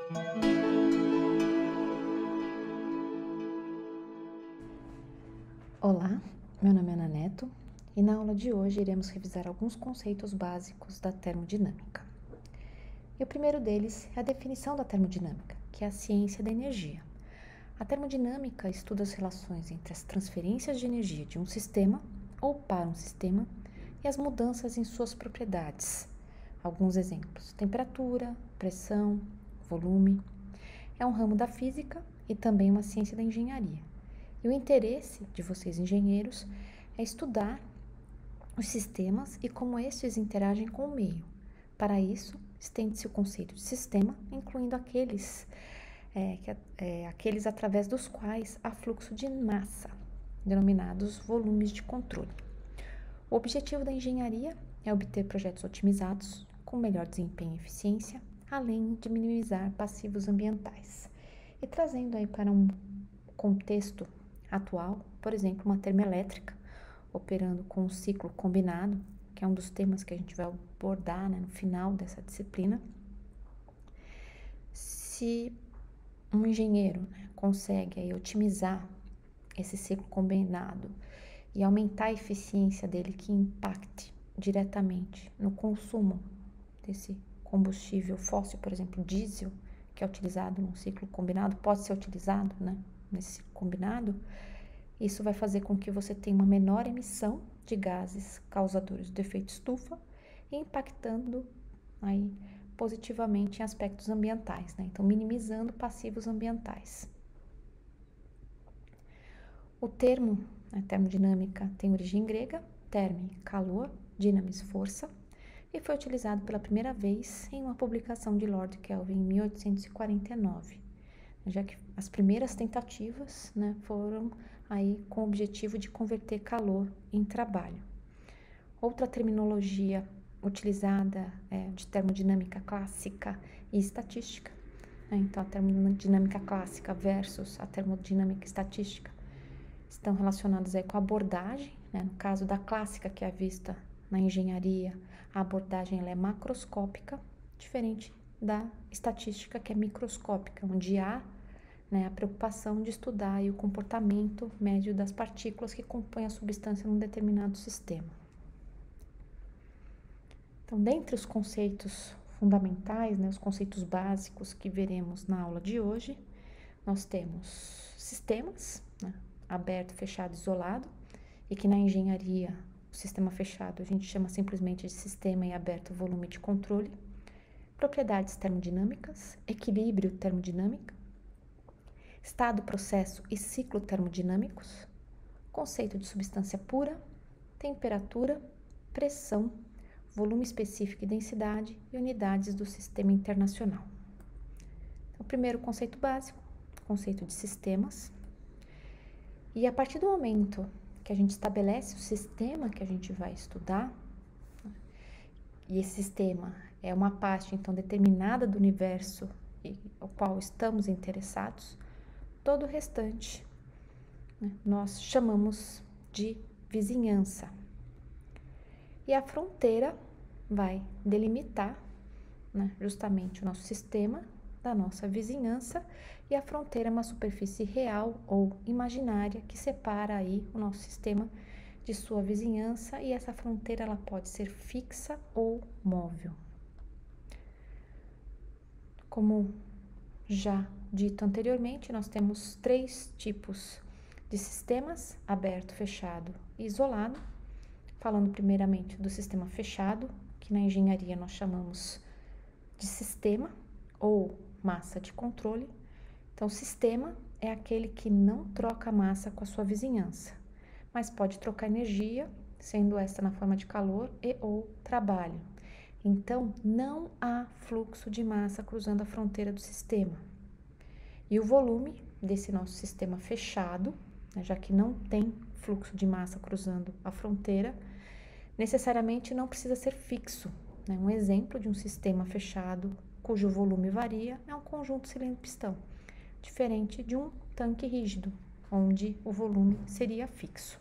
Olá, meu nome é Ana Neto e na aula de hoje iremos revisar alguns conceitos básicos da termodinâmica. E o primeiro deles é a definição da termodinâmica, que é a ciência da energia. A termodinâmica estuda as relações entre as transferências de energia de um sistema ou para um sistema e as mudanças em suas propriedades. Alguns exemplos: temperatura, pressão, volume. É um ramo da física e também uma ciência da engenharia. E o interesse de vocês, engenheiros, é estudar os sistemas e como estes interagem com o meio. Para isso, estende-se o conceito de sistema, incluindo aqueles através dos quais há fluxo de massa, denominados volumes de controle. O objetivo da engenharia é obter projetos otimizados, com melhor desempenho e eficiência, além de minimizar passivos ambientais. E trazendo aí para um contexto atual, por exemplo, uma termoelétrica operando com um ciclo combinado, que é um dos temas que a gente vai abordar, no final dessa disciplina. Se um engenheiro consegue aí otimizar esse ciclo combinado e aumentar a eficiência dele, que impacte diretamente no consumo desse combustível fóssil, por exemplo, diesel, que é utilizado num ciclo combinado, pode ser utilizado, nesse ciclo combinado, isso vai fazer com que você tenha uma menor emissão de gases causadores do efeito estufa e impactando aí positivamente em aspectos ambientais, Então, minimizando passivos ambientais. O termo, a termodinâmica, tem origem grega, terme, calor, dynamis, força, e foi utilizado pela primeira vez em uma publicação de Lord Kelvin em 1849, já que as primeiras tentativas foram aí com o objetivo de converter calor em trabalho. Outra terminologia utilizada é de termodinâmica clássica e estatística. Então, a termodinâmica clássica versus a termodinâmica estatística estão relacionadas aí com a abordagem, no caso da clássica, que é vista na engenharia, a abordagem ela é macroscópica, diferente da estatística, que é microscópica, onde há a preocupação de estudar aí o comportamento médio das partículas que compõem a substância num determinado sistema. Então, dentre os conceitos fundamentais, os conceitos básicos que veremos na aula de hoje, nós temos sistemas, aberto, fechado, isolado, e que na engenharia, o sistema fechado, a gente chama simplesmente de sistema e aberto volume de controle, propriedades termodinâmicas, equilíbrio termodinâmico, estado, processo e ciclo termodinâmicos, conceito de substância pura, temperatura, pressão, volume específico e densidade e unidades do sistema internacional. Então, o primeiro conceito básico, conceito de sistemas. E a partir do momento que a gente estabelece o sistema que a gente vai estudar, e esse sistema é uma parte, então, determinada do universo ao qual estamos interessados, todo o restante nós chamamos de vizinhança. E a fronteira vai delimitar justamente o nosso sistema da nossa vizinhança, e a fronteira é uma superfície real ou imaginária que separa aí o nosso sistema de sua vizinhança, e essa fronteira ela pode ser fixa ou móvel. Como já dito anteriormente, nós temos 3 tipos de sistemas: aberto, fechado e isolado. Falando primeiramente do sistema fechado, que na engenharia nós chamamos de sistema ou massa de controle. Então, sistema é aquele que não troca massa com a sua vizinhança, mas pode trocar energia, sendo esta na forma de calor e ou trabalho. Então, não há fluxo de massa cruzando a fronteira do sistema. E o volume desse nosso sistema fechado, já que não tem fluxo de massa cruzando a fronteira, necessariamente não precisa ser fixo. Um exemplo de um sistema fechado cujo volume varia é um conjunto cilindro-pistão, diferente de um tanque rígido, onde o volume seria fixo.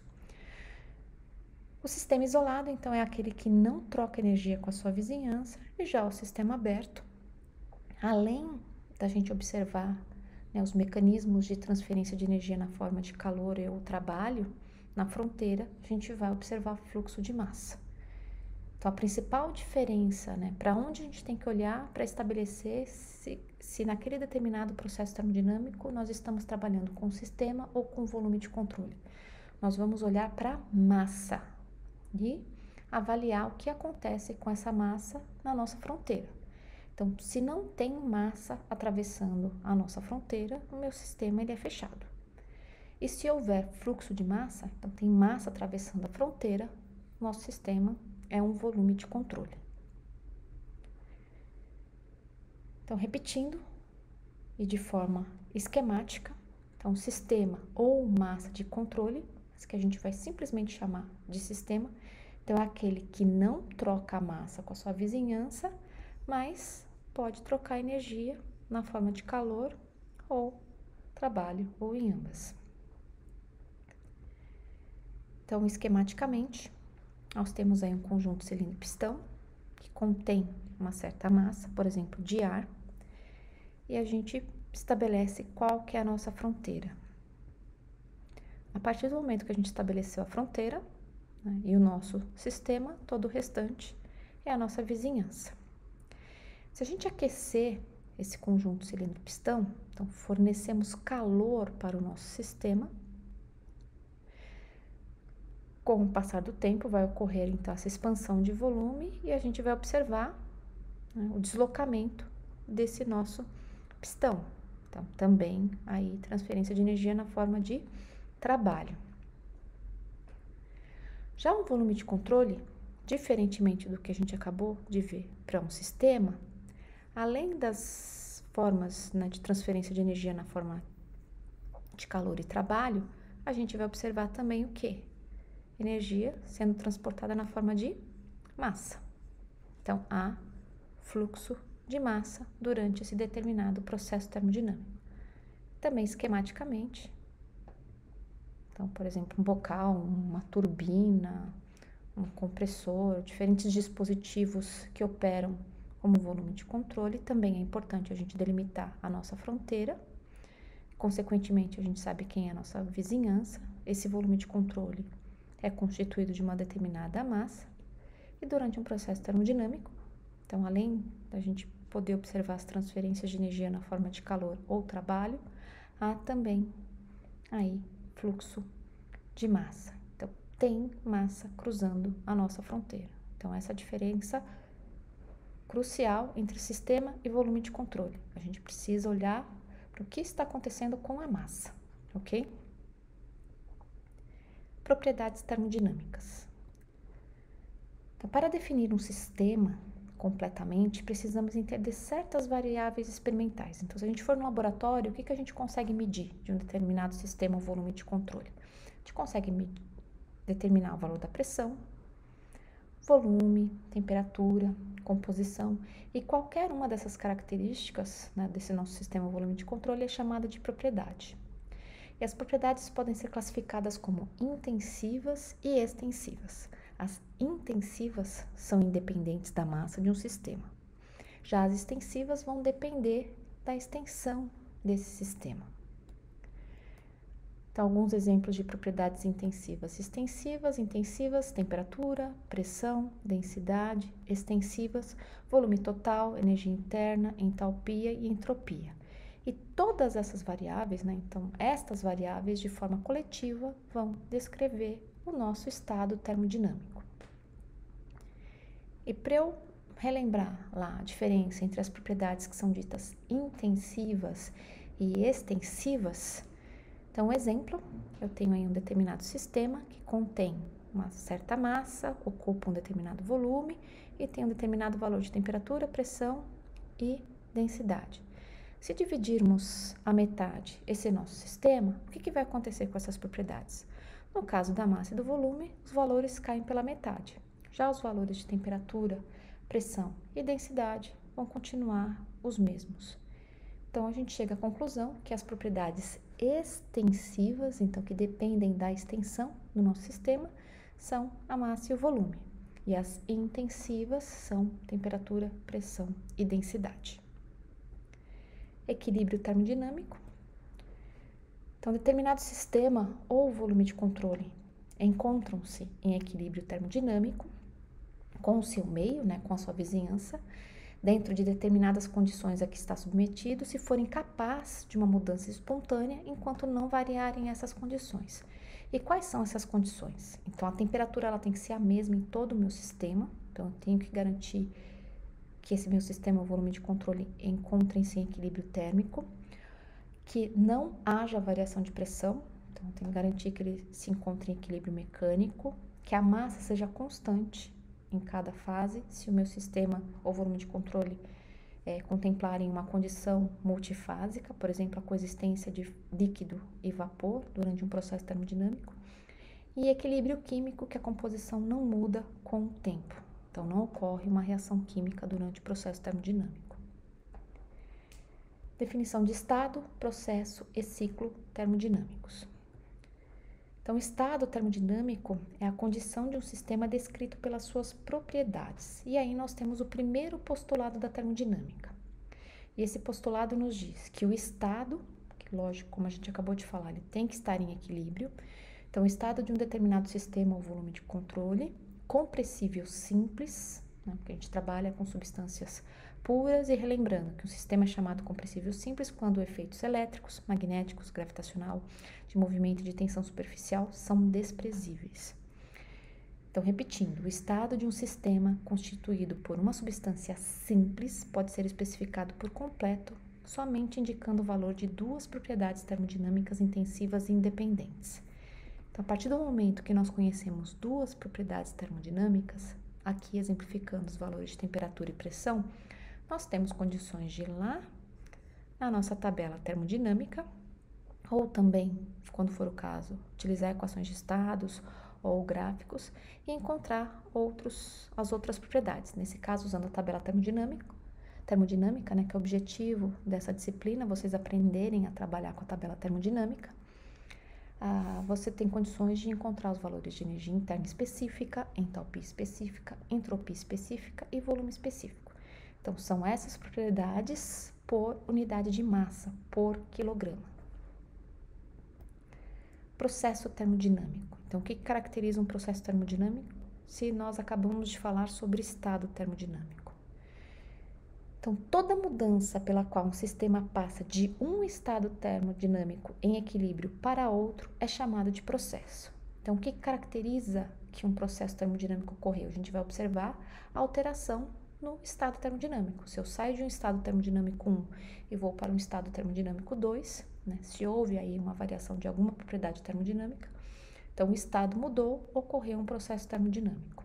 O sistema isolado, então, é aquele que não troca energia com a sua vizinhança, e já o sistema aberto, além da gente observar, né, os mecanismos de transferência de energia na forma de calor ou trabalho, na fronteira, a gente vai observar o fluxo de massa. Então, a principal diferença, né, para onde a gente tem que olhar para estabelecer se naquele determinado processo termodinâmico nós estamos trabalhando com sistema ou com volume de controle. Nós vamos olhar para a massa e avaliar o que acontece com essa massa na nossa fronteira. Então, se não tem massa atravessando a nossa fronteira, o meu sistema ele é fechado. E se houver fluxo de massa, então tem massa atravessando a fronteira, nosso sistema é um volume de controle. Então, repetindo e de forma esquemática, então sistema ou massa de controle, mas que a gente vai simplesmente chamar de sistema, então é aquele que não troca a massa com a sua vizinhança, mas pode trocar energia na forma de calor ou trabalho, ou em ambas. Então, esquematicamente, nós temos aí um conjunto cilindro-pistão que contém uma certa massa, por exemplo, de ar, e a gente estabelece qual que é a nossa fronteira. A partir do momento que a gente estabeleceu a fronteira, né, e o nosso sistema, todo o restante é a nossa vizinhança. Se a gente aquecer esse conjunto cilindro-pistão, então fornecemos calor para o nosso sistema. Com o passar do tempo vai ocorrer então essa expansão de volume e a gente vai observar, né, o deslocamento desse nosso pistão. Então também aí transferência de energia na forma de trabalho. Já um volume de controle, diferentemente do que a gente acabou de ver para um sistema, além das formas, né, de transferência de energia na forma de calor e trabalho, a gente vai observar também o quê? Energia sendo transportada na forma de massa. Então, há fluxo de massa durante esse determinado processo termodinâmico. Também esquematicamente, então, por exemplo, um bocal, uma turbina, um compressor, diferentes dispositivos que operam como volume de controle, também é importante a gente delimitar a nossa fronteira. Consequentemente, a gente sabe quem é a nossa vizinhança. Esse volume de controle é constituído de uma determinada massa e durante um processo termodinâmico, então além da gente poder observar as transferências de energia na forma de calor ou trabalho, há também aí fluxo de massa. Então tem massa cruzando a nossa fronteira. Então essa diferença crucial entre sistema e volume de controle. A gente precisa olhar para o que está acontecendo com a massa, ok? Propriedades termodinâmicas. Então, para definir um sistema completamente, precisamos entender certas variáveis experimentais. Então, se a gente for no laboratório, o que a gente consegue medir de um determinado sistema ou volume de controle? A gente consegue determinar o valor da pressão, volume, temperatura, composição, e qualquer uma dessas características, né, desse nosso sistema ou volume de controle é chamada de propriedade. E as propriedades podem ser classificadas como intensivas e extensivas. As intensivas são independentes da massa de um sistema. Já as extensivas vão depender da extensão desse sistema. Então, alguns exemplos de propriedades intensivas. Intensivas, temperatura, pressão, densidade, extensivas, volume total, energia interna, entalpia e entropia. E todas essas variáveis, né, então estas variáveis de forma coletiva vão descrever o nosso estado termodinâmico. E para eu relembrar lá a diferença entre as propriedades que são ditas intensivas e extensivas, então, um exemplo, eu tenho aí um determinado sistema que contém uma certa massa, ocupa um determinado volume e tem um determinado valor de temperatura, pressão e densidade. Se dividirmos a metade esse nosso sistema, o que vai acontecer com essas propriedades? No caso da massa e do volume, os valores caem pela metade. Já os valores de temperatura, pressão e densidade vão continuar os mesmos. Então, a gente chega à conclusão que as propriedades extensivas, então que dependem da extensão do nosso sistema, são a massa e o volume. E as intensivas são temperatura, pressão e densidade. equilíbrio termodinâmico. Então, determinado sistema ou volume de controle encontram-se em equilíbrio termodinâmico com o seu meio, né, com a sua vizinhança, dentro de determinadas condições a que está submetido, se for incapaz de uma mudança espontânea, enquanto não variarem essas condições. E quais são essas condições? Então, a temperatura ela tem que ser a mesma em todo o meu sistema, então eu tenho que garantir que esse meu sistema ou volume de controle encontrem-se em equilíbrio térmico, que não haja variação de pressão, então eu tenho que garantir que ele se encontre em equilíbrio mecânico, que a massa seja constante em cada fase, se o meu sistema ou volume de controle contemplarem uma condição multifásica, por exemplo, a coexistência de líquido e vapor durante um processo termodinâmico, e equilíbrio químico, que a composição não muda com o tempo, então não ocorre uma reação química durante o processo termodinâmico. Definição de estado, processo e ciclo termodinâmicos. Então, o estado termodinâmico é a condição de um sistema descrito pelas suas propriedades. E aí nós temos o primeiro postulado da termodinâmica. E esse postulado nos diz que o estado, que lógico, como a gente acabou de falar, ele tem que estar em equilíbrio. Então, o estado de um determinado sistema ou volume de controle, compressível simples, né, porque a gente trabalha com substâncias puras, e relembrando que um sistema é chamado compressível simples quando efeitos elétricos, magnéticos, gravitacional, de movimento e de tensão superficial são desprezíveis. Então, repetindo, o estado de um sistema constituído por uma substância simples pode ser especificado por completo, somente indicando o valor de duas propriedades termodinâmicas intensivas e independentes. Então, a partir do momento que nós conhecemos duas propriedades termodinâmicas, aqui exemplificando os valores de temperatura e pressão, nós temos condições de ir lá na nossa tabela termodinâmica, ou também, quando for o caso, utilizar equações de estados ou gráficos e encontrar as outras propriedades. Nesse caso, usando a tabela termodinâmica, né, que é o objetivo dessa disciplina, vocês aprenderem a trabalhar com a tabela termodinâmica, você tem condições de encontrar os valores de energia interna específica, entalpia específica, entropia específica e volume específico. Então, são essas propriedades por unidade de massa, por quilograma. Processo termodinâmico. Então, o que caracteriza um processo termodinâmico? Se nós acabamos de falar sobre estado termodinâmico. Então, toda mudança pela qual um sistema passa de um estado termodinâmico em equilíbrio para outro é chamado de processo. Então, o que caracteriza que um processo termodinâmico ocorreu? A gente vai observar a alteração no estado termodinâmico. Se eu saio de um estado termodinâmico 1 e vou para um estado termodinâmico 2, né, se houve aí uma variação de alguma propriedade termodinâmica, então o estado mudou, ocorreu um processo termodinâmico.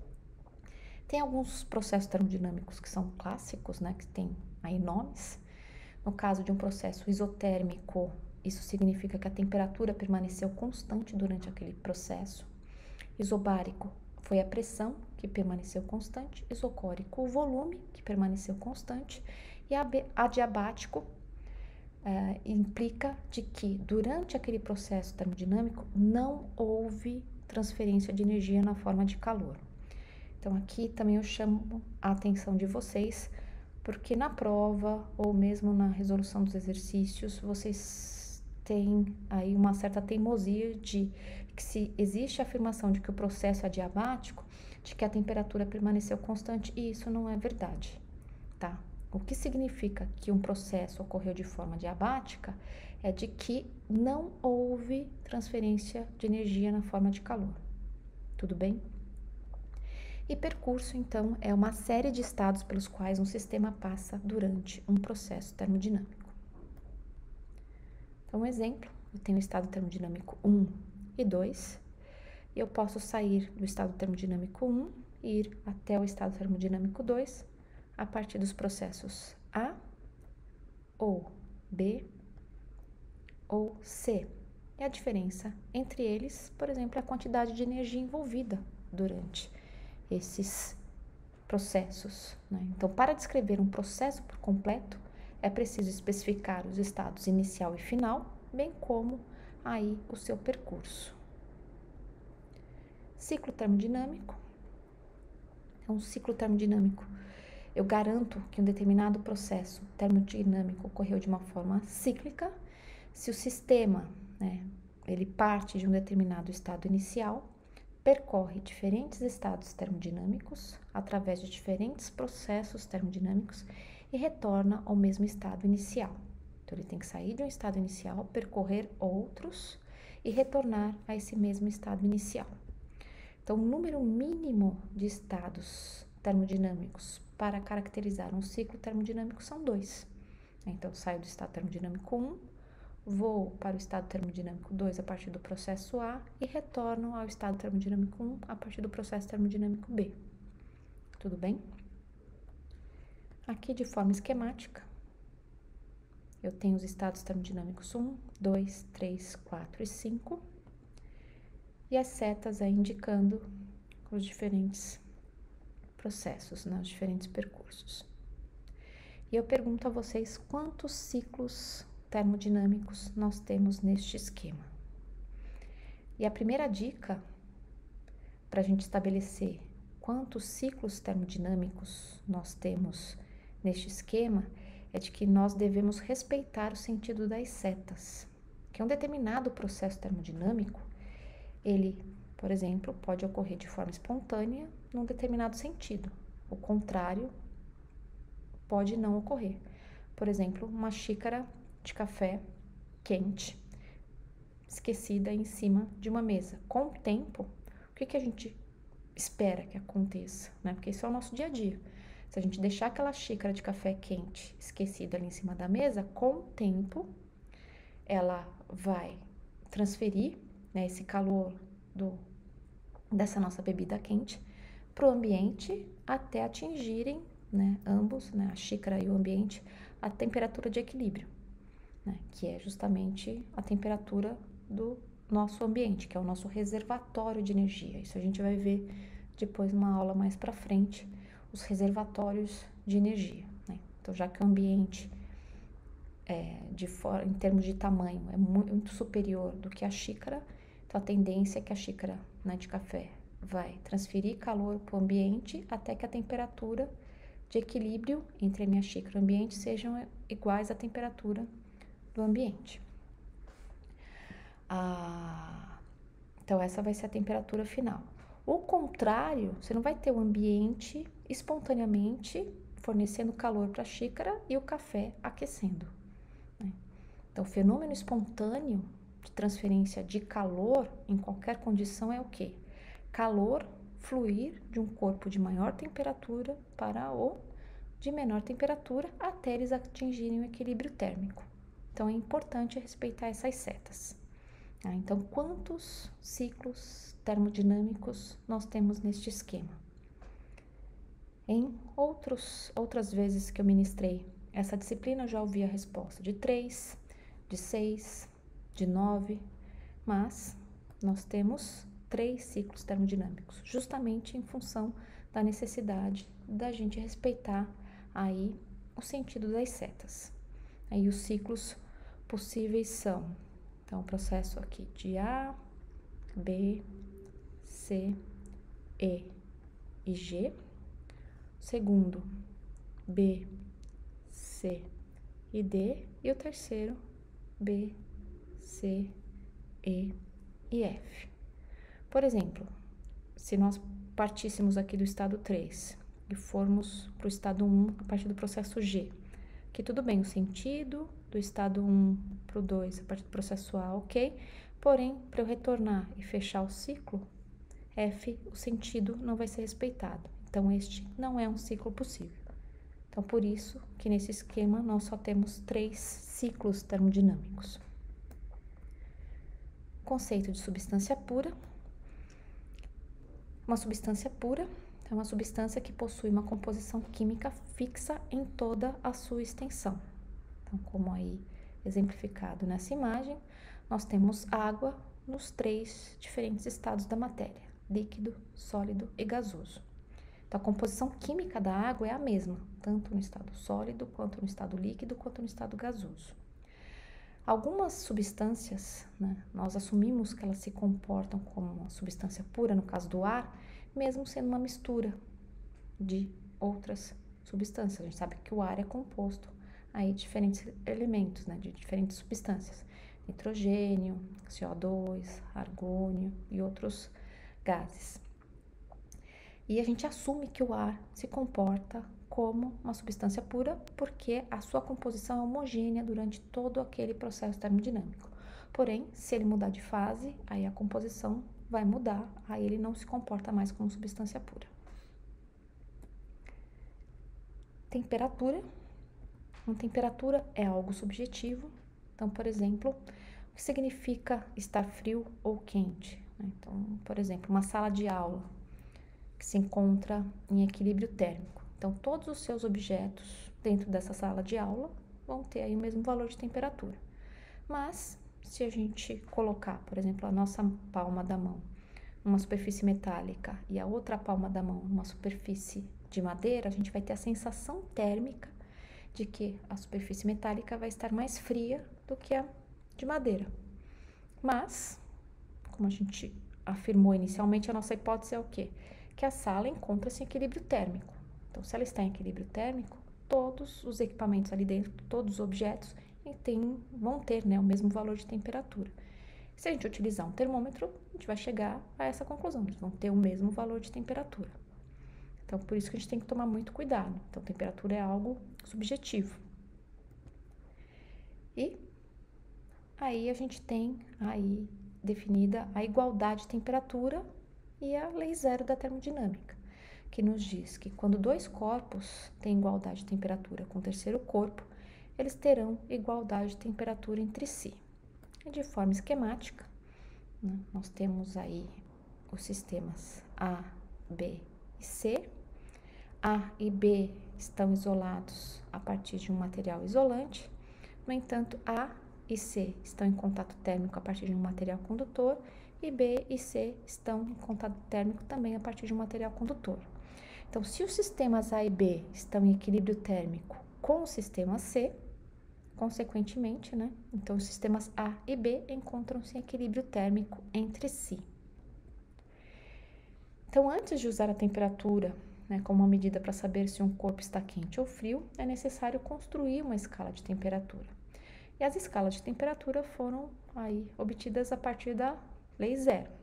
Tem alguns processos termodinâmicos que são clássicos, né, que tem aí nomes. No caso de um processo isotérmico, isso significa que a temperatura permaneceu constante durante aquele processo. Isobárico foi a pressão, que permaneceu constante. Isocórico, o volume, que permaneceu constante. E adiabático implica de que durante aquele processo termodinâmico não houve transferência de energia na forma de calor. Então, aqui também eu chamo a atenção de vocês, porque na prova ou mesmo na resolução dos exercícios, vocês têm aí uma certa teimosia de que se existe a afirmação de que o processo é adiabático, de que a temperatura permaneceu constante, e isso não é verdade, tá? O que significa que um processo ocorreu de forma adiabática é de que não houve transferência de energia na forma de calor. Tudo bem? E percurso, então, é uma série de estados pelos quais um sistema passa durante um processo termodinâmico. Então, um exemplo, eu tenho o estado termodinâmico 1 e 2, e eu posso sair do estado termodinâmico 1 e ir até o estado termodinâmico 2 a partir dos processos A, ou B, ou C. E a diferença entre eles, por exemplo, é a quantidade de energia envolvida durante esses processos, né? Então, para descrever um processo por completo, é preciso especificar os estados inicial e final, bem como aí o seu percurso. Ciclo termodinâmico. Então, um ciclo termodinâmico eu garanto que um determinado processo termodinâmico ocorreu de uma forma cíclica se o sistema, né, ele parte de um determinado estado inicial, percorre diferentes estados termodinâmicos através de diferentes processos termodinâmicos e retorna ao mesmo estado inicial. Então, ele tem que sair de um estado inicial, percorrer outros e retornar a esse mesmo estado inicial. Então, o número mínimo de estados termodinâmicos para caracterizar um ciclo termodinâmico são 2. Então, saio do estado termodinâmico 1, vou para o estado termodinâmico 2 a partir do processo A e retorno ao estado termodinâmico 1 a partir do processo termodinâmico B. Tudo bem? Aqui, de forma esquemática, eu tenho os estados termodinâmicos 1, 2, 3, 4 e 5 e as setas aí indicando os diferentes processos, né, os diferentes percursos. E eu pergunto a vocês quantos ciclos termodinâmicos nós temos neste esquema. E a primeira dica para a gente estabelecer quantos ciclos termodinâmicos nós temos neste esquema é de que nós devemos respeitar o sentido das setas, que é um determinado processo termodinâmico, ele, por exemplo, pode ocorrer de forma espontânea num determinado sentido. O contrário pode não ocorrer. Por exemplo, uma xícara de café quente, esquecida em cima de uma mesa. Com o tempo, o que a gente espera que aconteça, né? Porque isso é o nosso dia a dia. Se a gente deixar aquela xícara de café quente esquecida ali em cima da mesa, com o tempo, ela vai transferir, né, esse calor dessa nossa bebida quente para o ambiente até atingirem, né, ambos, né, a xícara e o ambiente, a temperatura de equilíbrio, né, que é justamente a temperatura do nosso ambiente, que é o nosso reservatório de energia. Isso a gente vai ver depois numa aula mais para frente, os reservatórios de energia, né? Então, já que o ambiente em termos de tamanho é muito superior do que a xícara, então a tendência é que a xícara, né, de café vai transferir calor para o ambiente até que a temperatura de equilíbrio entre a minha xícara e o ambiente sejam iguais à temperatura do ambiente. Então, essa vai ser a temperatura final. O contrário, você não vai ter o ambiente espontaneamente fornecendo calor para a xícara e o café aquecendo, né? Então, o fenômeno espontâneo de transferência de calor em qualquer condição é o quê? Calor fluir de um corpo de maior temperatura para o de menor temperatura até eles atingirem o equilíbrio térmico. Então, é importante respeitar essas setas. Então, quantos ciclos termodinâmicos nós temos neste esquema? Em outras vezes que eu ministrei essa disciplina, eu já ouvi a resposta de 3, de 6, de 9, mas nós temos 3 ciclos termodinâmicos, justamente em função da necessidade da gente respeitar aí o sentido das setas. Aí os ciclos possíveis são, então, o processo aqui de A, B, C, E e G. Segundo, B, C e D. E o terceiro, B, C, E e F. Por exemplo, se nós partíssemos aqui do estado 3 e formos para o estado 1 a partir do processo G, que tudo bem, o sentido do estado 1 para o 2 a partir do processo A, ok? Porém, para eu retornar e fechar o ciclo, F, o sentido não vai ser respeitado. Então, este não é um ciclo possível. Então, por isso que nesse esquema nós só temos 3 ciclos termodinâmicos. Conceito de substância pura. Uma substância pura é uma substância que possui uma composição química fixa em toda a sua extensão. Então, como aí exemplificado nessa imagem, nós temos água nos 3 diferentes estados da matéria: líquido, sólido e gasoso. Então, a composição química da água é a mesma, tanto no estado sólido, quanto no estado líquido, quanto no estado gasoso. Algumas substâncias, né, nós assumimos que elas se comportam como uma substância pura, no caso do ar, mesmo sendo uma mistura de outras substâncias. A gente sabe que o ar é composto aí de diferentes elementos, né, de diferentes substâncias. Nitrogênio, CO2, argônio e outros gases. E a gente assume que o ar se comporta como uma substância pura porque a sua composição é homogênea durante todo aquele processo termodinâmico. Porém, se ele mudar de fase, aí a composição vai mudar, aí ele não se comporta mais como substância pura. Temperatura. Uma temperatura é algo subjetivo. Então, por exemplo, o que significa estar frio ou quente? Então, por exemplo, uma sala de aula que se encontra em equilíbrio térmico. Então, todos os seus objetos dentro dessa sala de aula vão ter aí o mesmo valor de temperatura. Mas, se a gente colocar, por exemplo, a nossa palma da mão numa superfície metálica e a outra palma da mão numa superfície de madeira, a gente vai ter a sensação térmica de que a superfície metálica vai estar mais fria do que a de madeira. Mas, como a gente afirmou inicialmente, a nossa hipótese é o quê? Que a sala encontra-se em equilíbrio térmico. Então, se ela está em equilíbrio térmico, todos os equipamentos ali dentro, todos os objetos vão ter, né, o mesmo valor de temperatura. Se a gente utilizar um termômetro, a gente vai chegar a essa conclusão, eles vão ter o mesmo valor de temperatura. Então, por isso que a gente tem que tomar muito cuidado. Então, temperatura é algo subjetivo. E aí a gente tem aí definida a igualdade de temperatura e a lei zero da termodinâmica, que nos diz que quando dois corpos têm igualdade de temperatura com o terceiro corpo, eles terão igualdade de temperatura entre si. E de forma esquemática, né, nós temos aí os sistemas A, B e C. A e B estão isolados a partir de um material isolante. No entanto, A e C estão em contato térmico a partir de um material condutor e B e C estão em contato térmico também a partir de um material condutor. Então, se os sistemas A e B estão em equilíbrio térmico com o sistema C, consequentemente, né? Então, os sistemas A e B encontram-se em equilíbrio térmico entre si. Então, antes de usar a temperatura, né, como uma medida para saber se um corpo está quente ou frio, é necessário construir uma escala de temperatura. E as escalas de temperatura foram aí obtidas a partir da lei zero,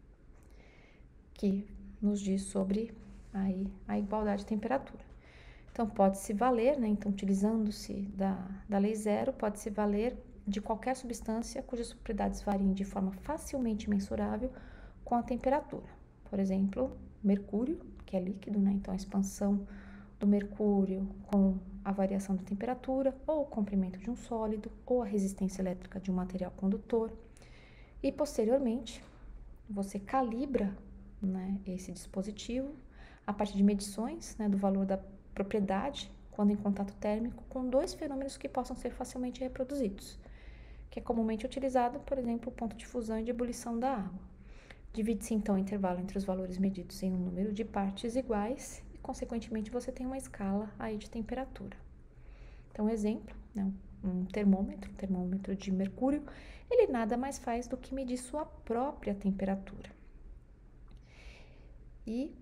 que nos diz sobre aí a igualdade de temperatura. Então, pode-se valer, né, então, utilizando-se da lei zero, pode-se valer de qualquer substância cujas propriedades variem de forma facilmente mensurável com a temperatura. Por exemplo, mercúrio, que é líquido, né, então a expansão do mercúrio com a variação da temperatura, ou o comprimento de um sólido, ou a resistência elétrica de um material condutor. E, posteriormente, você calibra, né, esse dispositivo a partir de medições, né, do valor da propriedade, quando em contato térmico, com dois fenômenos que possam ser facilmente reproduzidos, que é comumente utilizado, por exemplo, o ponto de fusão e de ebulição da água. Divide-se, então, o intervalo entre os valores medidos em um número de partes iguais e, consequentemente, você tem uma escala aí de temperatura. Então, exemplo, né, um termômetro de mercúrio, ele nada mais faz do que medir sua própria temperatura. E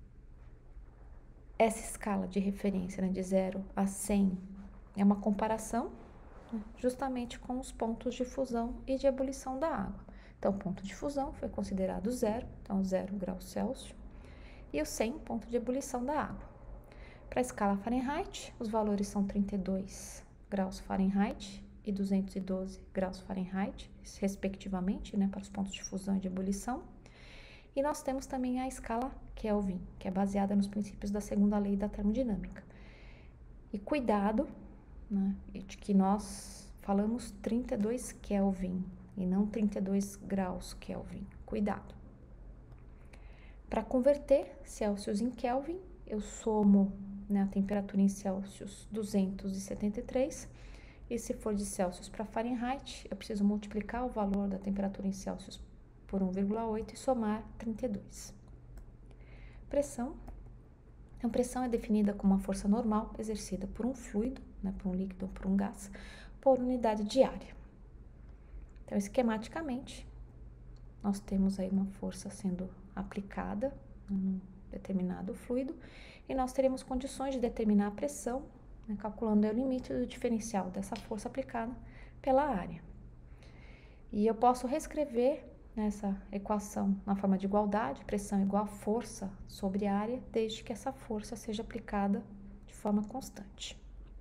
essa escala de referência, né, de 0 a 100 é uma comparação, né, justamente com os pontos de fusão e de ebulição da água. Então, o ponto de fusão foi considerado 0, então 0 graus Celsius, e o 100, ponto de ebulição da água. Para a escala Fahrenheit, os valores são 32 graus Fahrenheit e 212 graus Fahrenheit, respectivamente, né, para os pontos de fusão e de ebulição. E nós temos também a escala Kelvin, que é baseada nos princípios da segunda lei da termodinâmica. E cuidado, né, de que nós falamos 32 Kelvin e não 32 graus Kelvin. Cuidado. Para converter Celsius em Kelvin, eu somo, né, a temperatura em Celsius 273, e se for de Celsius para Fahrenheit, eu preciso multiplicar o valor da temperatura em Celsius por 1,8 e somar 32. Pressão. Então, pressão é definida como uma força normal exercida por um fluido, né, por um líquido ou por um gás, por unidade de área. Então, esquematicamente, nós temos aí uma força sendo aplicada num determinado fluido, e nós teremos condições de determinar a pressão, né, calculando o limite do diferencial dessa força aplicada pela área. E eu posso reescrever nessa equação na forma de igualdade, pressão igual a força sobre área, desde que essa força seja aplicada de forma constante.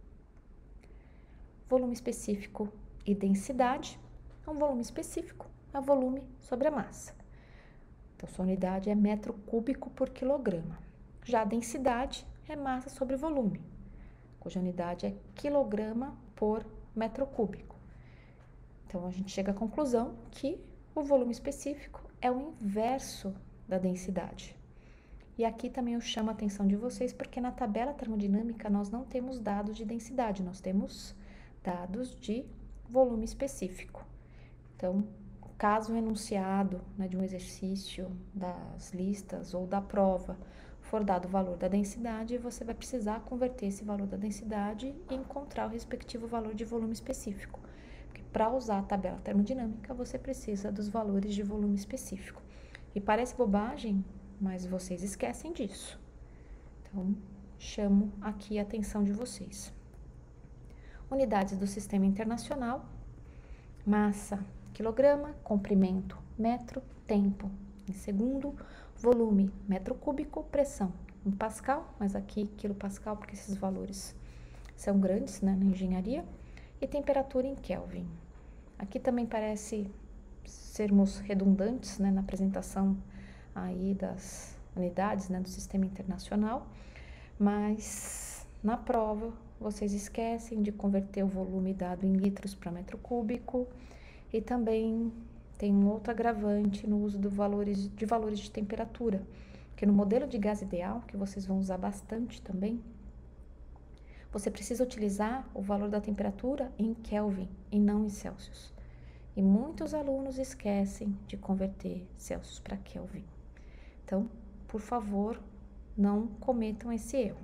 Volume específico e densidade. Um volume específico é volume sobre a massa. Então, sua unidade é metro cúbico por quilograma. Já a densidade é massa sobre volume, cuja unidade é quilograma por metro cúbico. Então, a gente chega à conclusão que o volume específico é o inverso da densidade. E aqui também eu chamo a atenção de vocês, porque na tabela termodinâmica nós não temos dados de densidade, nós temos dados de volume específico. Então, caso o enunciado, né, de um exercício, das listas ou da prova for dado o valor da densidade, você vai precisar converter esse valor da densidade e encontrar o respectivo valor de volume específico. Porque para usar a tabela termodinâmica, você precisa dos valores de volume específico. E parece bobagem, mas vocês esquecem disso. Então, chamo aqui a atenção de vocês. Unidades do Sistema Internacional: massa, quilograma; comprimento, metro; tempo, em segundo; volume, metro cúbico; pressão, em pascal, mas aqui quilopascal, porque esses valores são grandes, né, na engenharia; e temperatura em Kelvin. Aqui também parece sermos redundantes, né, na apresentação aí das unidades, né, do Sistema Internacional, mas na prova vocês esquecem de converter o volume dado em litros para metro cúbico, e também tem um outro agravante no uso de valores de temperatura, que no modelo de gás ideal, que vocês vão usar bastante também, você precisa utilizar o valor da temperatura em Kelvin e não em Celsius. E muitos alunos esquecem de converter Celsius para Kelvin. Então, por favor, não cometam esse erro.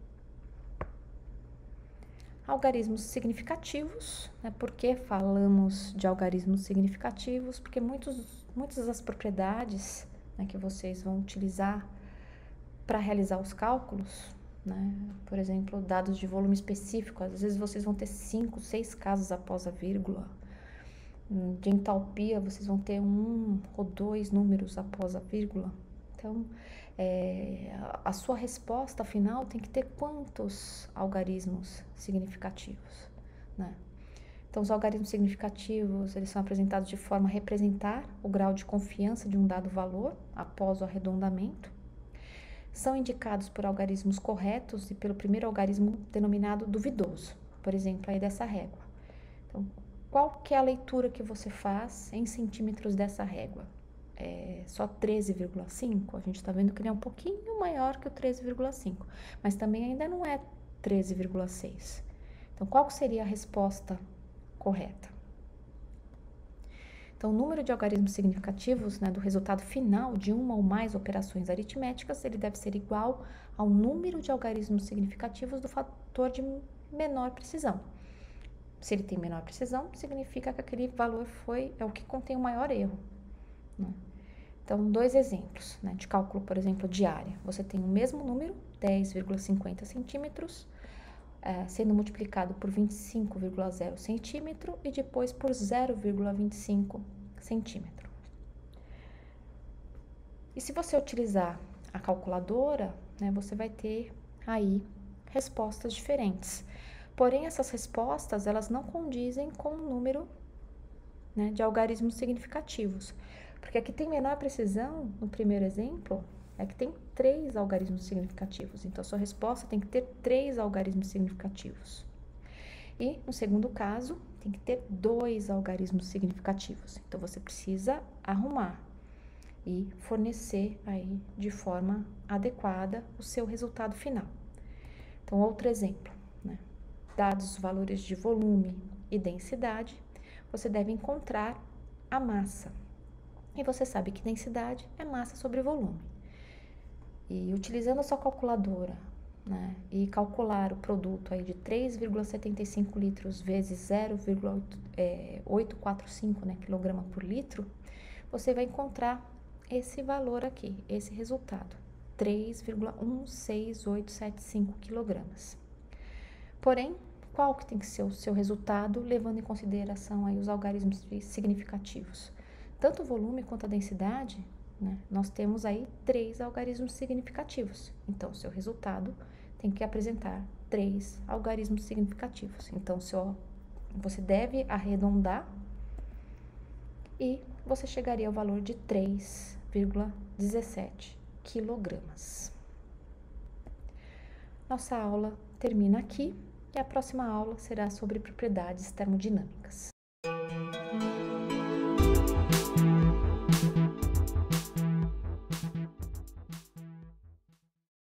Algarismos significativos, né? Por que falamos de algarismos significativos? Porque muitas das propriedades, né, que vocês vão utilizar para realizar os cálculos, né? Por exemplo, dados de volume específico, às vezes vocês vão ter 5, 6 casos após a vírgula. De entalpia, vocês vão ter 1 ou 2 números após a vírgula. Então, a sua resposta final tem que ter quantos algarismos significativos, né? Então, os algarismos significativos, eles são apresentados de forma a representar o grau de confiança de um dado valor após o arredondamento. São indicados por algarismos corretos e pelo primeiro algarismo denominado duvidoso, por exemplo, aí dessa régua. Então, qual que é a leitura que você faz em centímetros dessa régua? É só 13,5? A gente está vendo que ele é um pouquinho maior que o 13,5, mas também ainda não é 13,6. Então, qual seria a resposta correta? Então, o número de algarismos significativos, né, do resultado final de uma ou mais operações aritméticas, ele deve ser igual ao número de algarismos significativos do fator de menor precisão. Se ele tem menor precisão, significa que aquele valor é o que contém o maior erro, né? Então, 2 exemplos, né, de cálculo, por exemplo, de área. Você tem o mesmo número, 10,50 centímetros, sendo multiplicado por 25,0 centímetro e depois por 0,25 centímetro. E se você utilizar a calculadora, né, você vai ter aí respostas diferentes. Porém, essas respostas, elas não condizem com o número, né, de algarismos significativos. Porque aqui tem menor precisão, no primeiro exemplo, é que tem 3 algarismos significativos. Então, a sua resposta tem que ter 3 algarismos significativos. E, no segundo caso, tem que ter 2 algarismos significativos. Então, você precisa arrumar e fornecer aí de forma adequada o seu resultado final. Então, outro exemplo, né? Dados os valores de volume e densidade, você deve encontrar a massa. E você sabe que densidade é massa sobre volume. E utilizando a sua calculadora, né, e calcular o produto aí de 3,75 litros vezes 0,845, né, quilograma por litro, você vai encontrar esse valor aqui, esse resultado. 3,16875 quilogramas. Porém, qual que tem que ser o seu resultado, levando em consideração aí os algarismos significativos? Tanto o volume quanto a densidade, né, nós temos aí 3 algarismos significativos. Então, o seu resultado tem que apresentar 3 algarismos significativos. Então, você deve arredondar e você chegaria ao valor de 3,17 quilogramas. Nossa aula termina aqui e a próxima aula será sobre propriedades termodinâmicas.